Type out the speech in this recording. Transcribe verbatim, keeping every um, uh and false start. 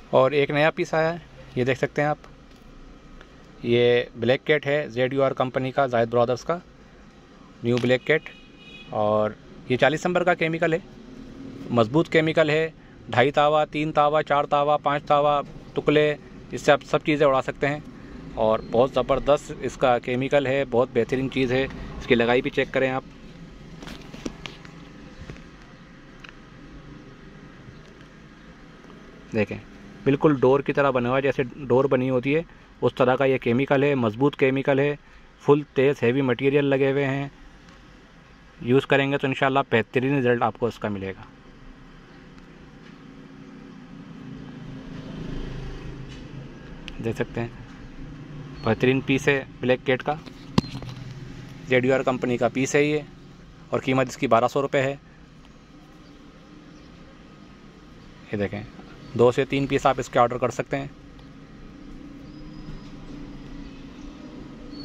और एक नया पीस आया है, ये देख सकते हैं आप। ये ब्लैक कैट है, जेड यू आर कंपनी का, जायद ब्रदर्स का न्यू ब्लैक कैट। और ये चालीस नंबर का केमिकल है, मजबूत केमिकल है। ढाई तावा, तीन तावा, चार तावा, पाँच तावा, टुकले, इससे आप सब चीज़ें उड़ा सकते हैं। और बहुत ज़बरदस्त इसका केमिकल है, बहुत बेहतरीन चीज़ है। इसकी लगाई भी चेक करें आप। देखें, बिल्कुल डोर की तरह बना हुआ है, जैसे डोर बनी होती है उस तरह का ये केमिकल है। मजबूत केमिकल है, फुल तेज़ हैवी मटेरियल लगे हुए हैं। यूज़ करेंगे तो इंशाल्लाह बेहतरीन रिज़ल्ट आपको इसका मिलेगा। देख सकते हैं, बेहतरीन पीस है ब्लैक कैट का, जेड यू आर कंपनी का पीस है ये। और कीमत इसकी बारह सौ रुपये है। ये देखें, दो से तीन पीस आप इसके ऑर्डर कर सकते हैं।